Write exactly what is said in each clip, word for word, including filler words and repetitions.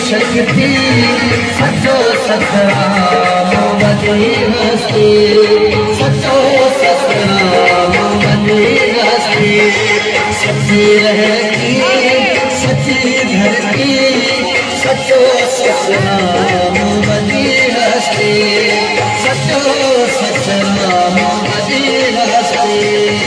शक्ति सचो सतराम बदी हस्ती सचो सतराम बदी हस्ती सच्ची रहती सच्ची धरती सचो सतराम बदी हस्ती सचो सतराम बदी हस्ती।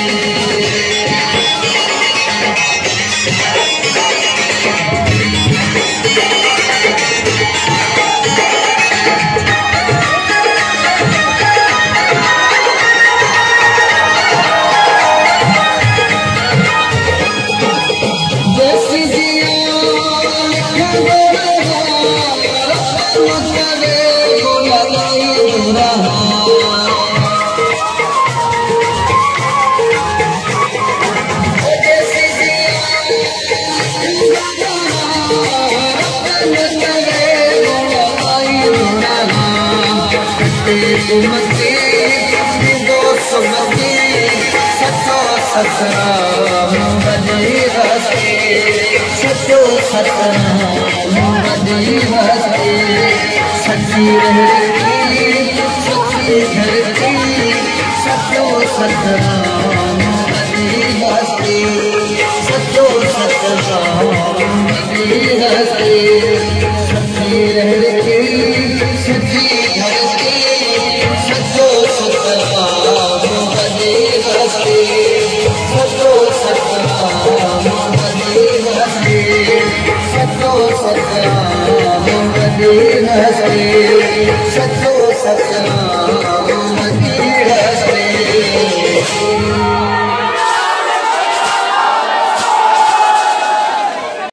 सचो सतराम बदी हस्ती सचो सतराम बदी हस्ती सच्ची रहती सच्ची धरती सचो सतराम बदी हस्ती सचो सतराम बदी हस्ती सच्ची रहती सच्ची धरती सचो सतराम बदी हस्ती सचो सतराम बदी हस्ती सचो सतराम बदी हस्ती सचो सतराम